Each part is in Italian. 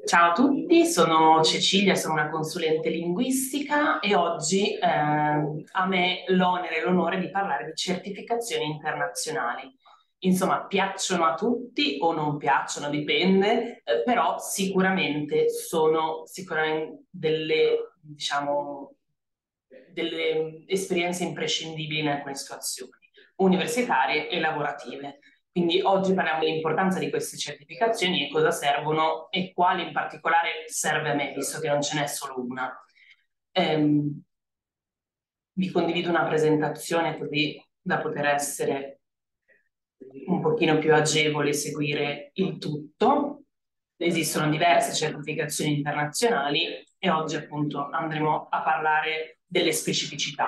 Ciao a tutti, sono Cecilia, sono una consulente linguistica e oggi a me l'onere e l'onore di parlare di certificazioni internazionali. Insomma, piacciono a tutti o non piacciono, dipende, però sicuramente sono sicuramente diciamo, delle esperienze imprescindibili in alcune situazioni, universitarie e lavorative. Quindi oggi parliamo dell'importanza di queste certificazioni e cosa servono e quale in particolare serve a me, visto che non ce n'è solo una. Ehm, Vi condivido una presentazione così da poter essere un pochino più agevole seguire il tutto. Esistono diverse certificazioni internazionali e oggi appunto andremo a parlare delle specificità.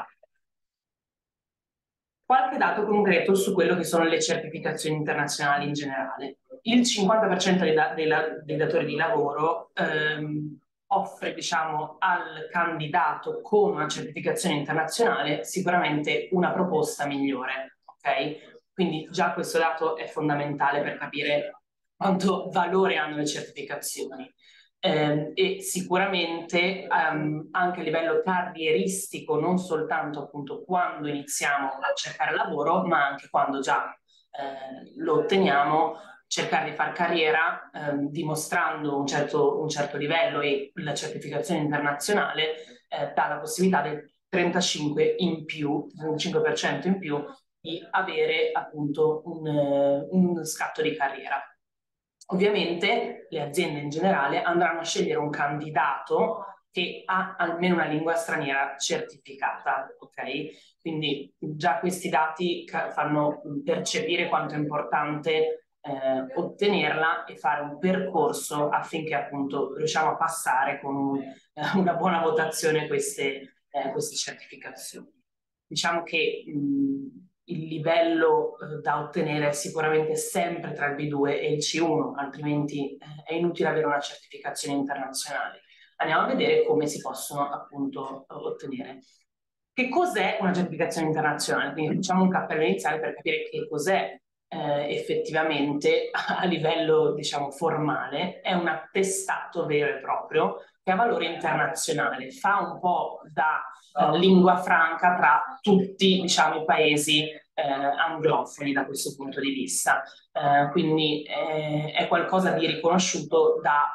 Qualche dato concreto su quello che sono le certificazioni internazionali in generale. Il 50% dei datori di lavoro offre, diciamo, al candidato con una certificazione internazionale sicuramente una proposta migliore, ok? Quindi già questo dato è fondamentale per capire quanto valore hanno le certificazioni. E sicuramente anche a livello carrieristico, non soltanto appunto quando iniziamo a cercare lavoro, ma anche quando già lo otteniamo, cercare di fare carriera dimostrando un certo livello e la certificazione internazionale dà la possibilità del 35 in più, 35% in più di avere appunto un scatto di carriera. Ovviamente le aziende in generale andranno a scegliere un candidato che ha almeno una lingua straniera certificata, ok? Quindi già questi dati fanno percepire quanto è importante ottenerla e fare un percorso affinché appunto riusciamo a passare con una buona votazione queste certificazioni. Diciamo che il livello da ottenere è sicuramente sempre tra il B2 e il C1, altrimenti è inutile avere una certificazione internazionale. Andiamo a vedere come si possono appunto ottenere. Che cos'è una certificazione internazionale? Quindi facciamo un cappello iniziale per capire che cos'è effettivamente a livello, diciamo, formale. È un attestato vero e proprio che ha valore internazionale, fa un po' da lingua franca tra tutti, diciamo, i paesi anglofoni da questo punto di vista. Quindi è qualcosa di riconosciuto da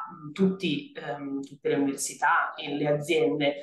tutte le università e le aziende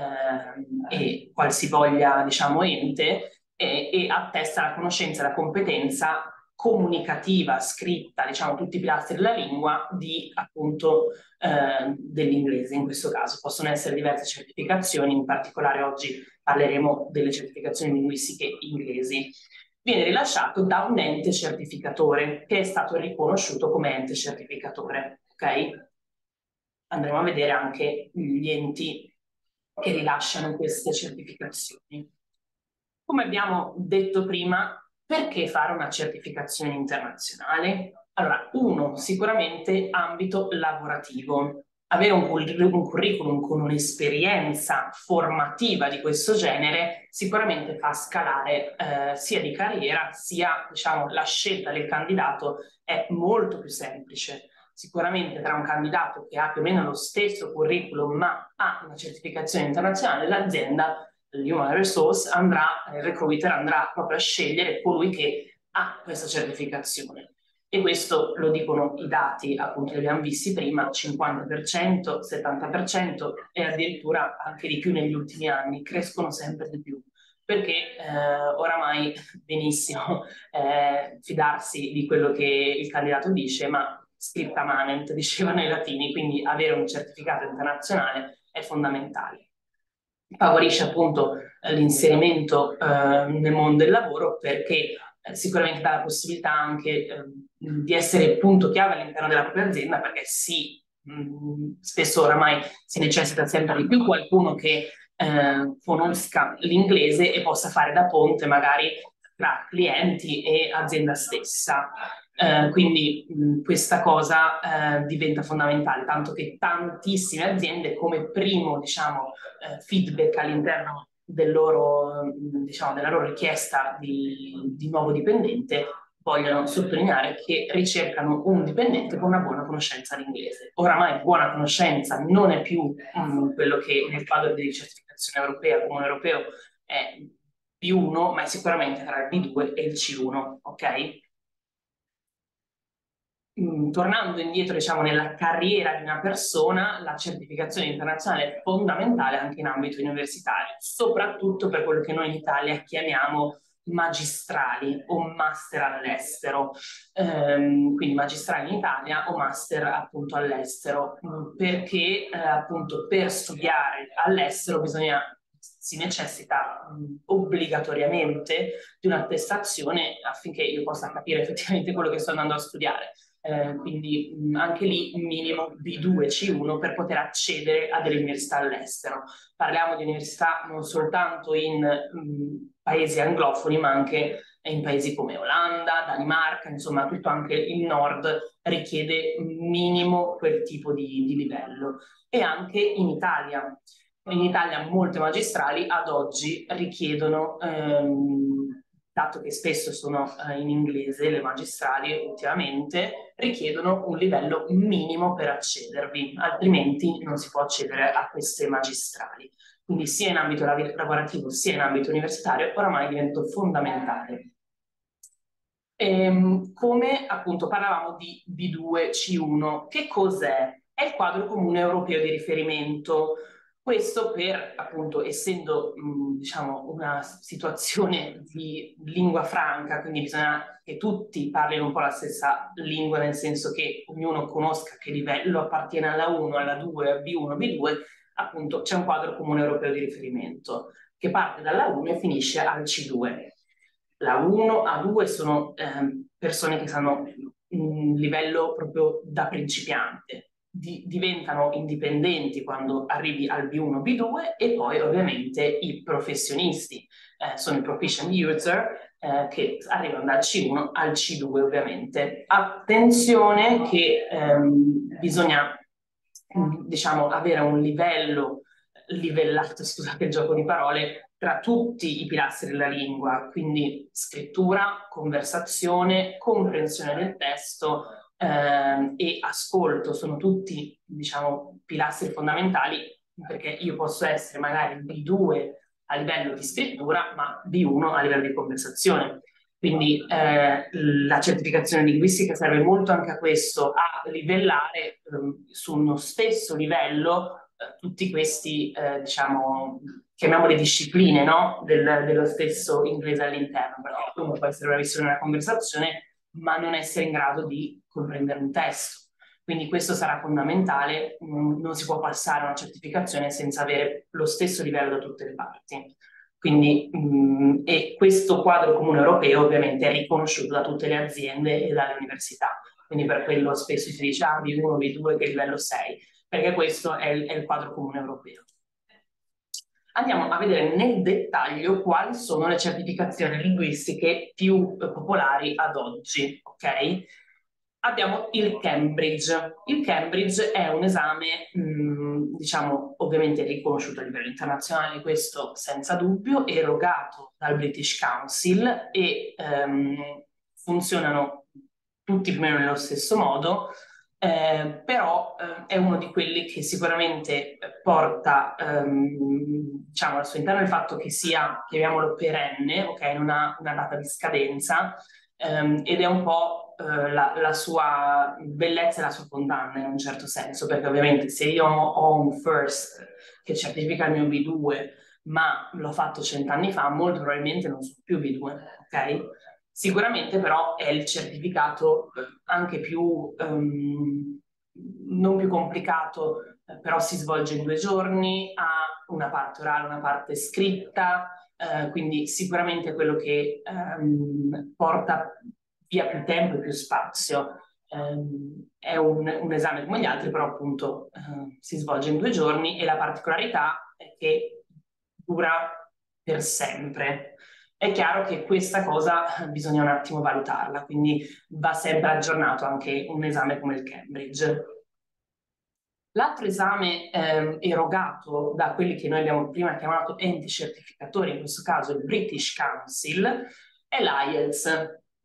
e qualsivoglia, diciamo, ente e attesta la conoscenza e la competenza comunicativa, scritta, diciamo, tutti i pilastri della lingua di appunto dell'inglese in questo caso. Possono essere diverse certificazioni, in particolare oggi parleremo delle certificazioni linguistiche inglesi. Viene rilasciato da un ente certificatore che è stato riconosciuto come ente certificatore, ok? Andremo a vedere anche gli enti che rilasciano queste certificazioni. Come abbiamo detto prima, perché fare una certificazione internazionale? Allora, uno, sicuramente ambito lavorativo. Avere un curriculum con un'esperienza formativa di questo genere sicuramente fa scalare sia di carriera sia, diciamo, la scelta del candidato è molto più semplice. Sicuramente tra un candidato che ha più o meno lo stesso curriculum ma ha una certificazione internazionale, l'azienda, l'human resource, il recruiter andrà proprio a scegliere colui che ha questa certificazione. E questo lo dicono i dati, appunto, li abbiamo visti prima, 50%, 70% e addirittura anche di più negli ultimi anni, crescono sempre di più perché oramai benissimo fidarsi di quello che il candidato dice, ma scripta manent, dicevano i latini, quindi avere un certificato internazionale è fondamentale. Favorisce appunto l'inserimento nel mondo del lavoro perché sicuramente dà la possibilità anche di essere punto chiave all'interno della propria azienda perché sì, spesso oramai si necessita sempre di più qualcuno che conosca l'inglese e possa fare da ponte magari tra clienti e azienda stessa. Quindi questa cosa diventa fondamentale, tanto che tantissime aziende come primo, diciamo, feedback all'interno diciamo, della loro richiesta di nuovo dipendente vogliono sottolineare che ricercano un dipendente con una buona conoscenza di inglese. Oramai buona conoscenza non è più quello che nel quadro di certificazione europea, comune europeo, è B1, ma è sicuramente tra il B2 e il C1, ok? Tornando indietro, diciamo, nella carriera di una persona, la certificazione internazionale è fondamentale anche in ambito universitario, soprattutto per quello che noi in Italia chiamiamo magistrali o master all'estero, quindi magistrali in Italia o master appunto all'estero, perché appunto per studiare all'estero si necessita obbligatoriamente di un'attestazione affinché io possa capire effettivamente quello che sto andando a studiare. Quindi anche lì un minimo B2 C1 per poter accedere a delle università all'estero. Parliamo di università non soltanto in paesi anglofoni, ma anche in paesi come Olanda, Danimarca, insomma tutto anche il nord richiede minimo quel tipo di livello. E anche in Italia. In Italia molte magistrali ad oggi richiedono dato che spesso sono in inglese le magistrali ultimamente, richiedono un livello minimo per accedervi, altrimenti non si può accedere a queste magistrali. Quindi sia in ambito lavorativo sia in ambito universitario oramai diventa fondamentale. Come appunto parlavamo di B2 C1, che cos'è? È il quadro comune europeo di riferimento. Questo per, appunto, essendo diciamo, una situazione di lingua franca, quindi bisogna che tutti parlino un po' la stessa lingua, nel senso che ognuno conosca che livello appartiene alla 1, alla 2, a B1, B2, appunto c'è un quadro comune europeo di riferimento che parte dalla 1 e finisce al C2. La 1 a 2 sono persone che hanno un livello proprio da principiante, diventano indipendenti quando arrivi al B1, B2 e poi ovviamente i professionisti, sono i proficient user che arrivano dal C1 al C2 ovviamente. Attenzione che bisogna diciamo avere un livello livellato, scusate il gioco di parole, tra tutti i pilastri della lingua, quindi scrittura, conversazione, comprensione del testo e ascolto, sono tutti, diciamo, pilastri fondamentali, perché io posso essere magari B2 a livello di scrittura, ma B1 a livello di conversazione. Quindi la certificazione linguistica serve molto anche a questo, a livellare su uno stesso livello tutti questi, diciamo, chiamiamole discipline, no? Dello stesso inglese all'interno, però uno può essere bravissimo nella conversazione, ma non essere in grado di comprendere un testo. Quindi questo sarà fondamentale, non si può passare una certificazione senza avere lo stesso livello da tutte le parti. Quindi, e questo quadro comune europeo ovviamente è riconosciuto da tutte le aziende e dalle università. Quindi per quello spesso si dice B1, B2 che è livello 6, perché questo è il quadro comune europeo. Andiamo a vedere nel dettaglio quali sono le certificazioni linguistiche più popolari ad oggi, ok? Abbiamo il Cambridge. Il Cambridge è un esame, diciamo, ovviamente riconosciuto a livello internazionale, questo senza dubbio, erogato dal British Council e funzionano tutti più o meno nello stesso modo, però è uno di quelli che sicuramente porta diciamo, al suo interno il fatto che sia, chiamiamolo perenne, ok, non ha una data di scadenza, ed è un po' la sua bellezza e la sua condanna in un certo senso, perché ovviamente se io ho un first che certifica il mio B2 ma l'ho fatto 100 anni fa, molto probabilmente non sono più B2, ok? Sicuramente però è il certificato anche più, non più complicato, però si svolge in 2 giorni, ha una parte orale, una parte scritta, quindi sicuramente quello che porta via più tempo e più spazio. È un esame come gli altri, però appunto si svolge in 2 giorni e la particolarità è che dura per sempre. È chiaro che questa cosa bisogna un attimo valutarla, quindi va sempre aggiornato anche un esame come il Cambridge. L'altro esame erogato da quelli che noi abbiamo prima chiamato enti certificatori, in questo caso il British Council, è l'IELTS.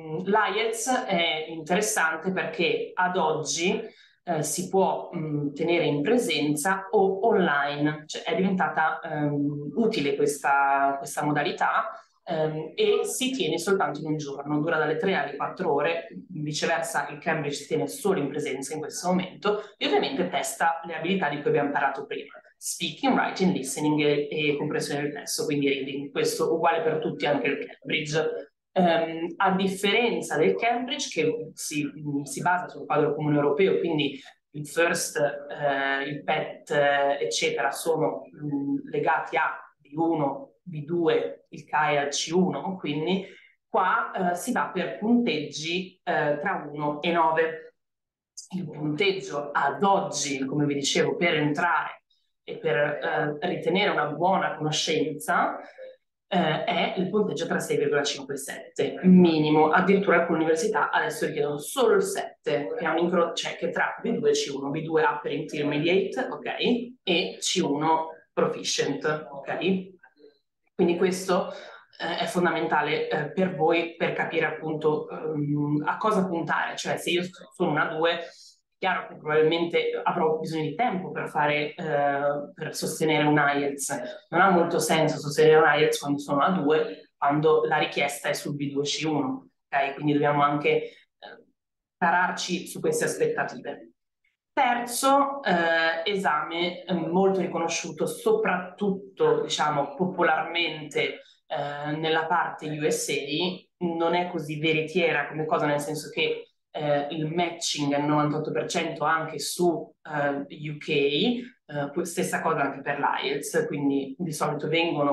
L'IELTS è interessante perché ad oggi si può tenere in presenza o online, cioè è diventata utile questa modalità e si tiene soltanto in un giorno, dura dalle 3 alle 4 ore, viceversa il Cambridge si tiene solo in presenza in questo momento e ovviamente testa le abilità di cui abbiamo parlato prima, speaking, writing, listening e comprensione del testo, quindi reading, questo uguale per tutti anche il Cambridge. A differenza del Cambridge che si basa sul quadro comune europeo, quindi il FIRST, il PET, eccetera, sono legati a B1, B2, il CAE al C1, quindi qua si va per punteggi tra 1 e 9. Il punteggio ad oggi, come vi dicevo, per entrare e per ritenere una buona conoscenza è il punteggio tra 6,5 e 7, minimo. Addirittura alcune università adesso richiedono solo il 7, che è un incrocio, cioè che tra B2 e C1, B2 upper intermediate, ok, e C1 proficient, ok? Quindi questo è fondamentale per voi per capire appunto a cosa puntare, cioè se io sono una 2, chiaro che probabilmente avrò bisogno di tempo per per sostenere un IELTS. Non ha molto senso sostenere un IELTS quando sono a 2, quando la richiesta è sul B2C1, ok? Quindi dobbiamo anche tararci su queste aspettative. Terzo esame molto riconosciuto, soprattutto diciamo popolarmente nella parte USA, non è così veritiera come cosa, nel senso che il matching è il 98% anche su UK, stessa cosa anche per l'IELTS, quindi di solito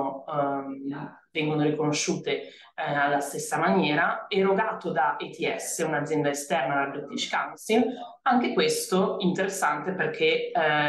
vengono riconosciute alla stessa maniera, erogato da ETS, un'azienda esterna alla British Council. Anche questo interessante perché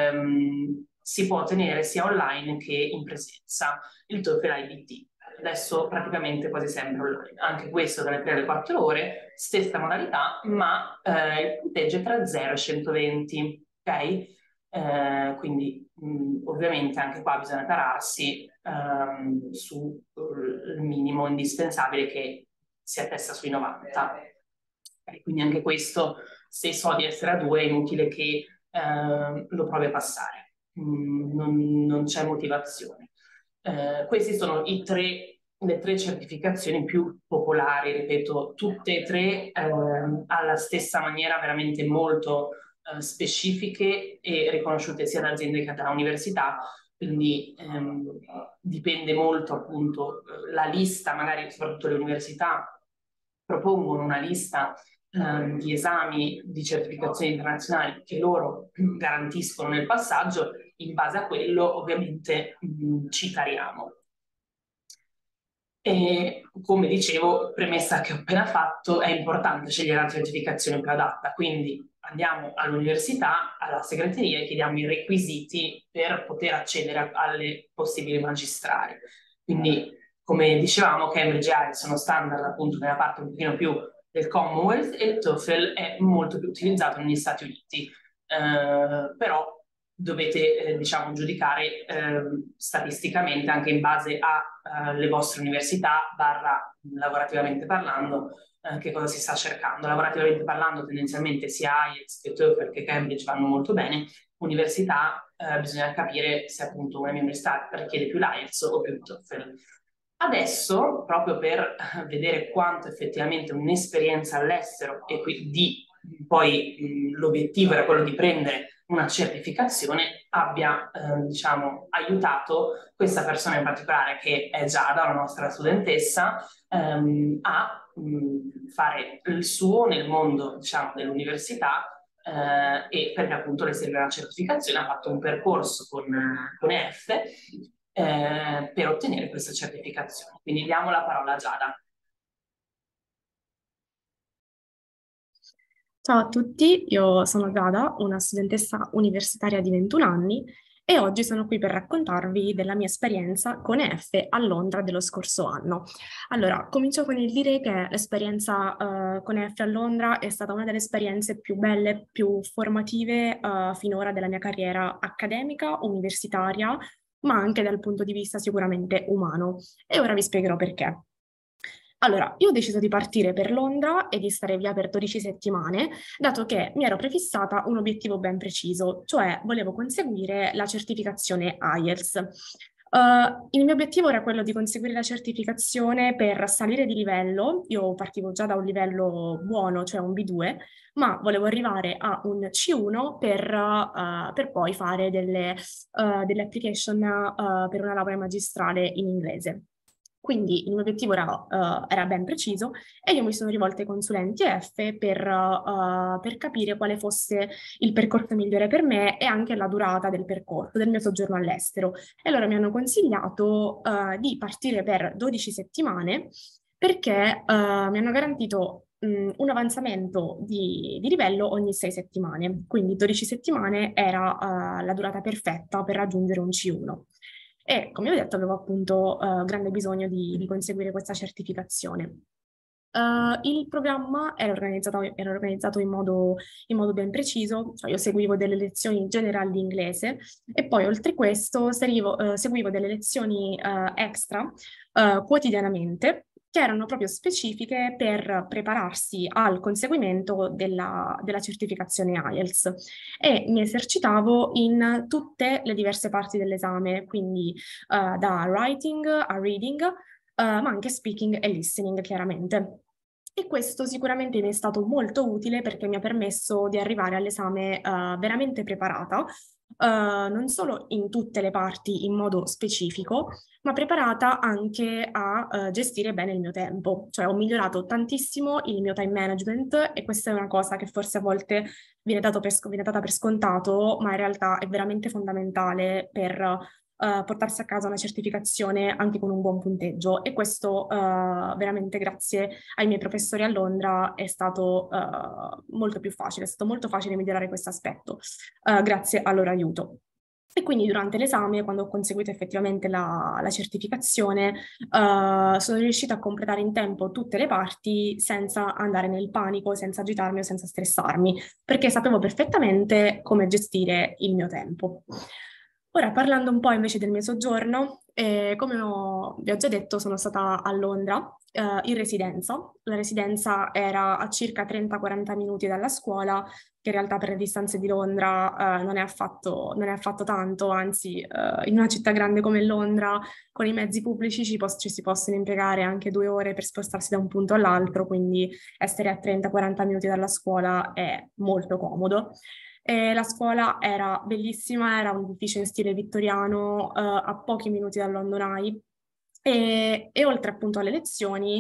si può ottenere sia online che in presenza, il TOEFL IBT. Adesso praticamente quasi sempre online. Anche questo dalle 3 alle 4 ore, stessa modalità, ma il punteggio è tra 0 e 120, ok? Quindi ovviamente anche qua bisogna tararsi sul minimo indispensabile che si attesta sui 90. Quindi anche questo, se so di essere a 2, è inutile che lo provi a passare. Non c'è motivazione. Queste sono le tre certificazioni più popolari, ripeto, tutte e tre alla stessa maniera, veramente molto specifiche e riconosciute sia da aziende che da università, quindi dipende molto appunto la lista, magari soprattutto le università propongono una lista di esami di certificazioni internazionali che loro garantiscono nel passaggio, in base a quello ovviamente ci tariamo. E come dicevo, premessa che ho appena fatto, è importante scegliere la certificazione più adatta, quindi andiamo all'università, alla segreteria e chiediamo i requisiti per poter accedere alle possibili magistrali. Quindi, come dicevamo, Cambridge e IELTS sono standard appunto nella parte un pochino più del Commonwealth e il TOEFL è molto più utilizzato negli Stati Uniti, però dovete diciamo giudicare statisticamente anche in base alle vostre università barra lavorativamente parlando che cosa si sta cercando. Lavorativamente parlando tendenzialmente sia IELTS che TOEFL che Cambridge vanno molto bene, università bisogna capire se appunto una mia università richiede più l'IELTS o più il TOEFL. Adesso, proprio per vedere quanto effettivamente un'esperienza all'estero e quindi poi l'obiettivo era quello di prendere una certificazione, abbia diciamo aiutato questa persona in particolare che è Giada, la nostra studentessa, a fare il suo nel mondo diciamo dell'università e perché appunto le serve una certificazione, ha fatto un percorso con EF per ottenere questa certificazione. Quindi diamo la parola a Giada. Ciao a tutti, io sono Giada, una studentessa universitaria di 21 anni e oggi sono qui per raccontarvi della mia esperienza con EF a Londra dello scorso anno. Allora, comincio con il dire che l'esperienza con EF a Londra è stata una delle esperienze più belle, più formative finora della mia carriera accademica, universitaria, ma anche dal punto di vista sicuramente umano. E ora vi spiegherò perché. Allora, io ho deciso di partire per Londra e di stare via per 12 settimane, dato che mi ero prefissata un obiettivo ben preciso, cioè volevo conseguire la certificazione IELTS. Il mio obiettivo era quello di conseguire la certificazione per salire di livello. Io partivo già da un livello buono, cioè un B2, ma volevo arrivare a un C1 per poi fare delle application per una laurea magistrale in inglese. Quindi il mio obiettivo era ben preciso e io mi sono rivolta ai consulenti EF per capire quale fosse il percorso migliore per me e anche la durata del percorso, del mio soggiorno all'estero. E loro mi hanno consigliato di partire per 12 settimane perché mi hanno garantito un avanzamento di livello ogni 6 settimane. Quindi 12 settimane era la durata perfetta per raggiungere un C1. E come ho detto, avevo appunto grande bisogno di conseguire questa certificazione. Il programma era organizzato in modo ben preciso, cioè io seguivo delle lezioni generali di inglese e poi oltre questo seguivo delle lezioni extra quotidianamente che erano proprio specifiche per prepararsi al conseguimento della certificazione IELTS e mi esercitavo in tutte le diverse parti dell'esame, quindi da writing a reading, ma anche speaking e listening, chiaramente. E questo sicuramente mi è stato molto utile perché mi ha permesso di arrivare all'esame veramente preparata, non solo in tutte le parti in modo specifico, ma preparata anche a gestire bene il mio tempo. Cioè ho migliorato tantissimo il mio time management e questa è una cosa che forse a volte viene data per scontato, ma in realtà è veramente fondamentale per portarsi a casa una certificazione anche con un buon punteggio e questo veramente grazie ai miei professori a Londra è stato molto più facile, è stato molto facile migliorare questo aspetto grazie al loro aiuto. E quindi durante l'esame, quando ho conseguito effettivamente la certificazione, sono riuscita a completare in tempo tutte le parti senza andare nel panico, senza agitarmi o senza stressarmi, perché sapevo perfettamente come gestire il mio tempo. Ora, parlando un po' invece del mio soggiorno, vi ho già detto, sono stata a Londra, in residenza. La residenza era a circa 30-40 minuti dalla scuola, che in realtà per le distanze di Londra, non è affatto tanto, anzi, in una città grande come Londra, con i mezzi pubblici ci si possono impiegare anche 2 ore per spostarsi da un punto all'altro, quindi essere a 30-40 minuti dalla scuola è molto comodo. E la scuola era bellissima, era un edificio in stile vittoriano, a pochi minuti dal London Eye. E oltre appunto alle lezioni,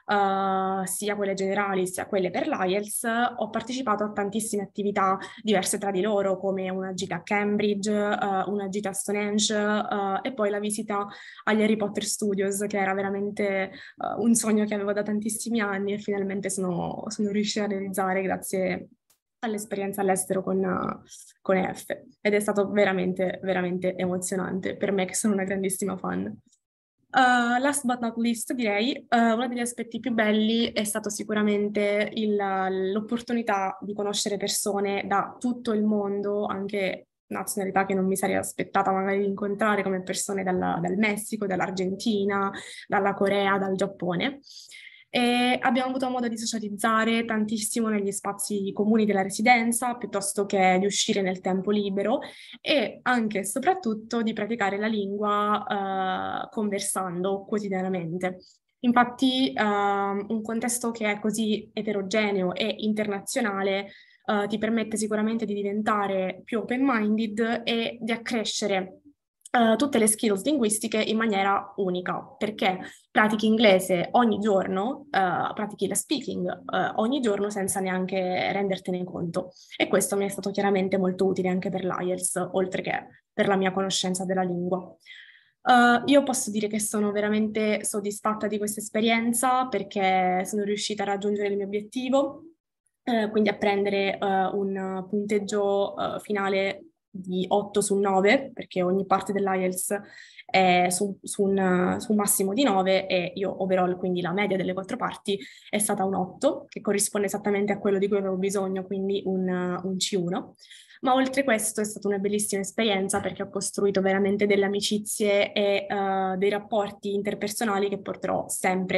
sia quelle generali sia quelle per l'IELTS, ho partecipato a tantissime attività diverse tra di loro, come una gita a Cambridge, una gita a Stonehenge, e poi la visita agli Harry Potter Studios, che era veramente un sogno che avevo da tantissimi anni e finalmente sono riuscita a realizzare grazie all'esperienza all'estero con EF ed è stato veramente, veramente emozionante per me che sono una grandissima fan. Last but not least, direi, uno degli aspetti più belli è stato sicuramente l'opportunità di conoscere persone da tutto il mondo, anche nazionalità che non mi sarei aspettata magari di incontrare, come persone dal Messico, dall'Argentina, dalla Corea, dal Giappone. E abbiamo avuto modo di socializzare tantissimo negli spazi comuni della residenza, piuttosto che di uscire nel tempo libero e anche e soprattutto di praticare la lingua conversando quotidianamente. Infatti, un contesto che è così eterogeneo e internazionale ti permette sicuramente di diventare più open-minded e di accrescere tutte le skills linguistiche in maniera unica, perché pratichi inglese ogni giorno, pratichi la speaking ogni giorno senza neanche rendertene conto. E questo mi è stato chiaramente molto utile anche per l'IELTS, oltre che per la mia conoscenza della lingua. Io posso dire che sono veramente soddisfatta di questa esperienza perché sono riuscita a raggiungere il mio obiettivo, quindi a prendere un punteggio finale di 8 su 9, perché ogni parte dell'IELTS è su un massimo di 9 e io overall, quindi la media delle 4 parti, è stata un 8, che corrisponde esattamente a quello di cui avevo bisogno, quindi un C1. Ma oltre questo è stata una bellissima esperienza perché ho costruito veramente delle amicizie e dei rapporti interpersonali che porterò sempre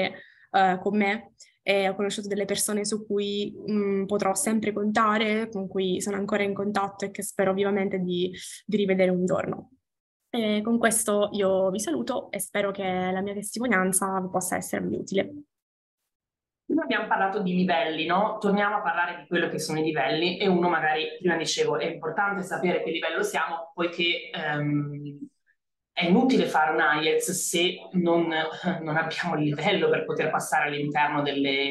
con me e ho conosciuto delle persone su cui potrò sempre contare, con cui sono ancora in contatto e che spero vivamente di rivedere un giorno. E con questo io vi saluto e spero che la mia testimonianza possa esservi utile. Prima abbiamo parlato di livelli, no? Torniamo a parlare di quello che sono i livelli e uno magari, prima dicevo, è importante sapere che livello siamo, poiché è inutile fare un IELTS se non abbiamo il livello per poter passare all'interno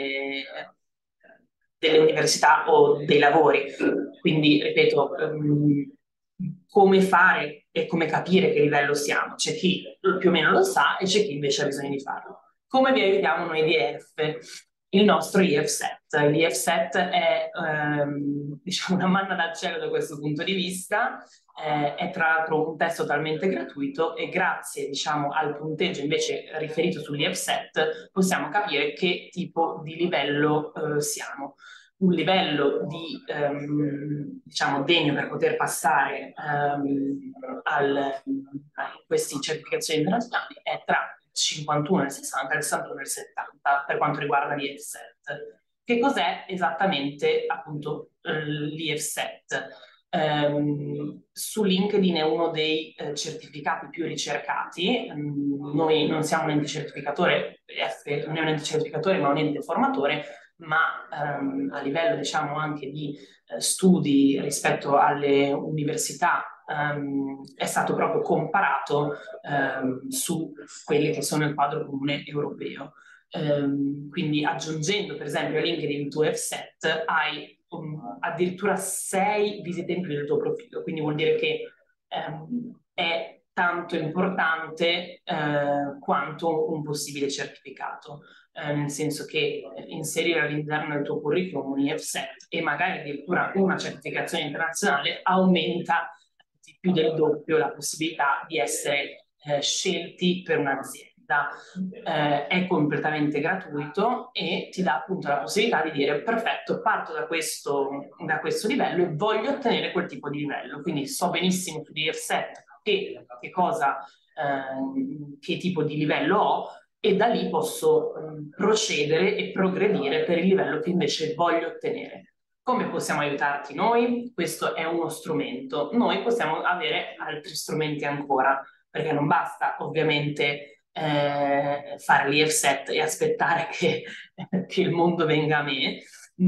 delle università o dei lavori. Quindi, ripeto, come fare e come capire che livello siamo. C'è chi più o meno lo sa e c'è chi invece ha bisogno di farlo. Come vi aiutiamo noi di EF? Il nostro IEF-SET. L'IEF-SET è diciamo una manna dal cielo da questo punto di vista, è tra l'altro un test totalmente gratuito e grazie diciamo, al punteggio invece riferito sull'IEF-SET possiamo capire che tipo di livello siamo. Un livello di, diciamo, degno per poter passare a queste certificazioni internazionali è tra 51 e 60 e il 61 e il 70 per quanto riguarda l'IEF-SET. Che cos'è esattamente appunto l'IEF-SET? Su LinkedIn è uno dei certificati più ricercati. Noi non siamo un ente certificatore, non è un ente certificatore ma un ente formatore, ma a livello diciamo anche di studi rispetto alle università è stato proprio comparato su quelli che sono il quadro comune europeo. Quindi aggiungendo per esempio a LinkedIn il tuo F-set hai addirittura 6 visite in più del tuo profilo, quindi vuol dire che è tanto importante quanto un possibile certificato, nel senso che inserire all'interno del tuo curriculum un IEF-SET e magari addirittura una certificazione internazionale aumenta di più del doppio la possibilità di essere scelti per un'azienda. È completamente gratuito e ti dà appunto la possibilità di dire perfetto, parto da questo livello e voglio ottenere quel tipo di livello, quindi so benissimo su DF7 che tipo di livello ho e da lì posso procedere e progredire per il livello che invece voglio ottenere. Come possiamo aiutarti noi? Questo è uno strumento. Noi possiamo avere altri strumenti ancora, perché non basta ovviamente fare l'IF-SET e aspettare che il mondo venga a me,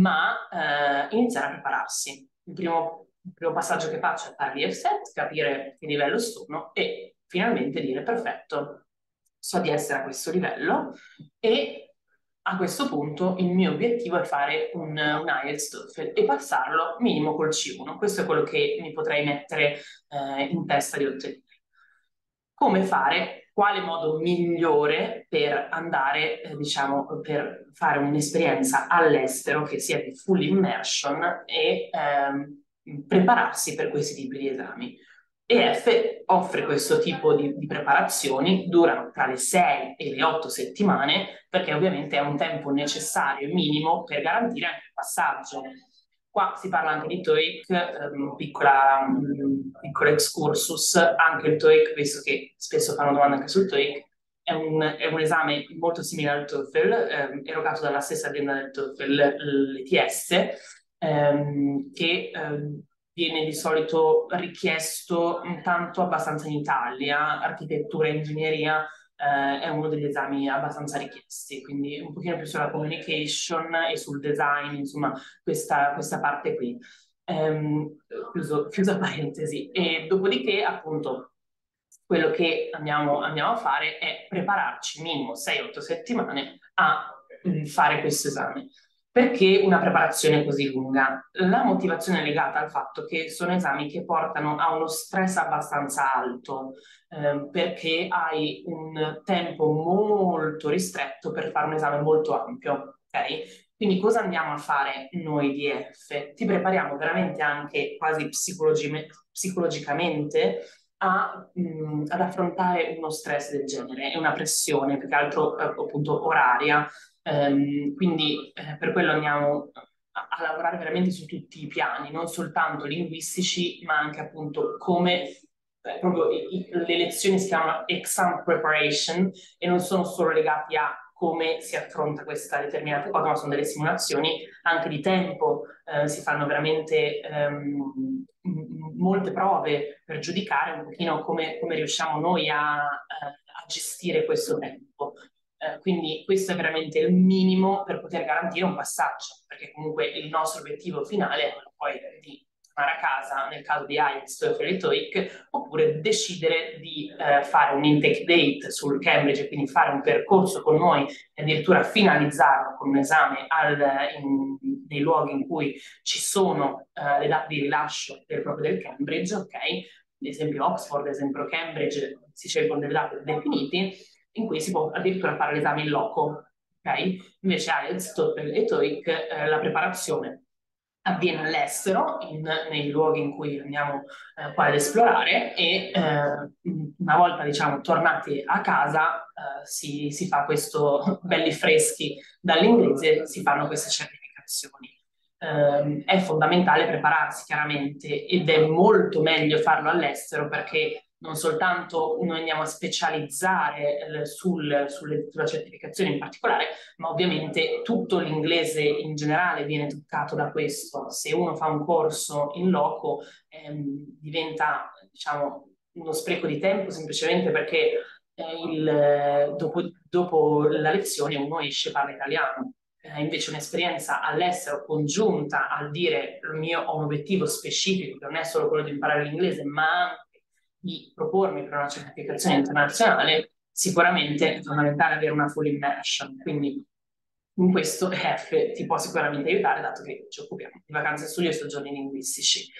ma iniziare a prepararsi. Il primo passaggio che faccio è fare l'IF-SET, capire che livello sono e finalmente dire perfetto, so di essere a questo livello e a questo punto il mio obiettivo è fare un IELTS TOEFL e passarlo minimo col C1. Questo è quello che mi potrei mettere in testa di ottenere. Come fare? Quale modo migliore per andare, diciamo, per fare un'esperienza all'estero che sia di full immersion e prepararsi per questi tipi di esami? EF offre questo tipo di preparazioni, durano tra le 6 e le 8 settimane, perché ovviamente è un tempo necessario e minimo per garantire anche il passaggio. Qua si parla anche di TOEIC, un piccolo excursus, anche il TOEIC, visto che spesso fanno domande anche sul TOEIC, è un esame molto simile al TOEFL, erogato dalla stessa azienda del TOEFL, l'ETS, che viene di solito richiesto intanto abbastanza in Italia, architettura e ingegneria è uno degli esami abbastanza richiesti, quindi un pochino più sulla communication e sul design, insomma, questa parte qui. Chiusa parentesi. E dopodiché, appunto, quello che andiamo a fare è prepararci minimo 6-8 settimane a fare questo esame. Perché una preparazione così lunga? La motivazione è legata al fatto che sono esami che portano a uno stress abbastanza alto, perché hai un tempo molto ristretto per fare un esame molto ampio, ok? Quindi cosa andiamo a fare noi di EF? Ti prepariamo veramente anche quasi psicologicamente ad affrontare uno stress del genere e una pressione, più che altro appunto oraria. Quindi per quello andiamo a lavorare veramente su tutti i piani, non soltanto linguistici, ma anche appunto come proprio le lezioni si chiamano exam preparation e non sono solo legati a come si affronta questa determinata cosa, ma sono delle simulazioni anche di tempo, si fanno veramente molte prove per giudicare un pochino come riusciamo noi a gestire questo tempo. Quindi questo è veramente il minimo per poter garantire un passaggio, perché comunque il nostro obiettivo finale è quello poi di tornare a casa, nel caso di IELTS, TOEFL e TOEIC, oppure decidere di fare un intake date sul Cambridge, quindi fare un percorso con noi e addirittura finalizzarlo con un esame nei luoghi in cui ci sono le date di rilascio proprio del Cambridge, ok? Ad esempio Oxford, ad esempio Cambridge, si scelgono delle date definite, in cui si può addirittura fare l'esame in loco, ok? Invece IELTS, TOEFL e TOEIC, la preparazione avviene all'estero, nei luoghi in cui andiamo poi ad esplorare e una volta, diciamo, tornati a casa si fa questo, belli freschi dall'inglese, si fanno queste certificazioni. È fondamentale prepararsi chiaramente ed è molto meglio farlo all'estero perché non soltanto noi andiamo a specializzare sulla certificazione in particolare, ma ovviamente tutto l'inglese in generale viene toccato da questo. Se uno fa un corso in loco diventa, diciamo, uno spreco di tempo semplicemente perché dopo la lezione uno esce e parla italiano. Invece un'esperienza all'estero congiunta al dire ho un obiettivo specifico, che non è solo quello di imparare l'inglese, ma anche di propormi per una certificazione internazionale, sicuramente è fondamentale avere una full immersion. Quindi in questo EF ti può sicuramente aiutare, dato che ci occupiamo di vacanze studio e soggiorni linguistici.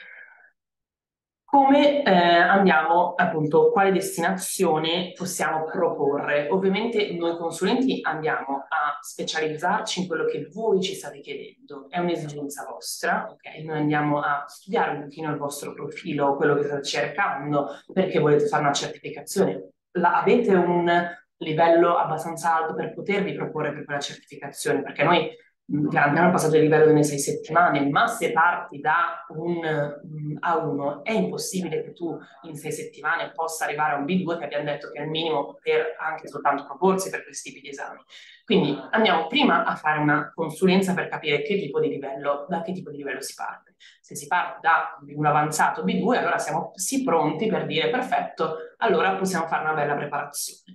Come andiamo, appunto, quale destinazione possiamo proporre? Ovviamente noi consulenti andiamo a specializzarci in quello che voi ci state chiedendo, è un'esigenza vostra, ok? Noi andiamo a studiare un pochino il vostro profilo, quello che state cercando, perché volete fare una certificazione. Avete un livello abbastanza alto per potervi proporre per quella certificazione, perché noi garantiamo il passaggio di livello nelle 6 settimane, ma se parti da un A1 è impossibile che tu in 6 settimane possa arrivare a un B2, che abbiamo detto che è il minimo per anche soltanto proporsi per questi tipi di esami. Quindi andiamo prima a fare una consulenza per capire da che tipo di livello si parte. Se si parte da un avanzato B2, allora siamo sì pronti per dire perfetto, allora possiamo fare una bella preparazione.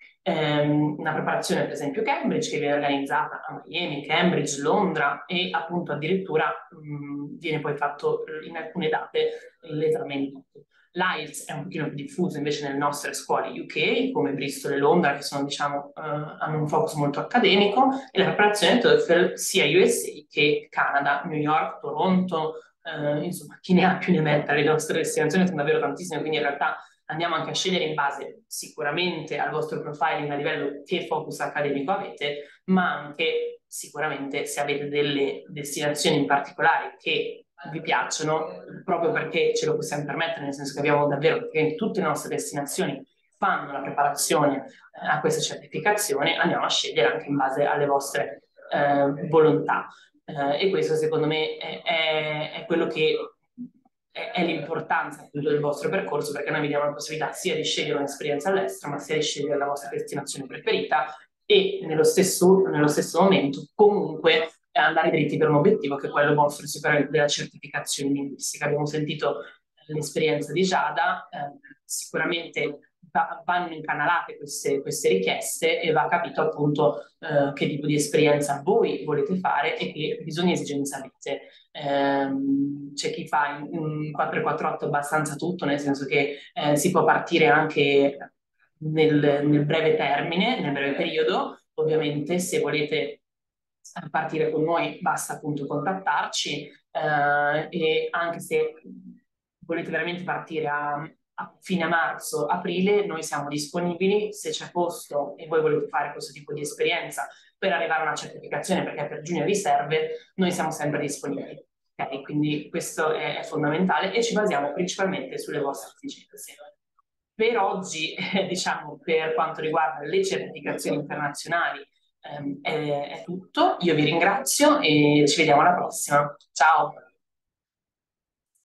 Una preparazione per esempio Cambridge che viene organizzata a Miami, Cambridge, Londra e appunto addirittura viene poi fatto in alcune date l'esame. L'IELTS è un pochino più diffuso invece nelle nostre scuole UK come Bristol e Londra che sono diciamo hanno un focus molto accademico e la preparazione TOEFL sia USA che Canada, New York, Toronto, insomma chi ne ha più ne metta, le nostre destinazioni sono davvero tantissime, quindi in realtà andiamo anche a scegliere in base sicuramente al vostro profiling a livello che focus accademico avete, ma anche sicuramente se avete delle destinazioni in particolare che vi piacciono, proprio perché ce lo possiamo permettere, nel senso che abbiamo davvero tutte le nostre destinazioni fanno la preparazione a questa certificazione, andiamo a scegliere anche in base alle vostre volontà. E questo secondo me è quello che è l'importanza del vostro percorso, perché noi vi diamo la possibilità sia di scegliere un'esperienza all'estero, ma sia di scegliere la vostra destinazione preferita e nello stesso momento comunque andare dritti per un obiettivo che è quello vostro sicuramente della certificazione linguistica. Abbiamo sentito l'esperienza di Giada, sicuramente vanno incanalate queste richieste e va capito appunto che tipo di esperienza voi volete fare e che bisogna esigenza avete. C'è chi fa in 448 abbastanza tutto, nel senso che si può partire anche nel breve termine, nel breve periodo. Ovviamente se volete partire con noi basta appunto contattarci e anche se volete veramente partire a fine marzo, aprile, noi siamo disponibili se c'è posto e voi volete fare questo tipo di esperienza per arrivare a una certificazione perché per Junior vi serve, noi siamo sempre disponibili. Okay? Quindi questo è fondamentale e ci basiamo principalmente sulle vostre esigenze. Per oggi, diciamo, per quanto riguarda le certificazioni internazionali, è tutto. Io vi ringrazio e ci vediamo alla prossima. Ciao!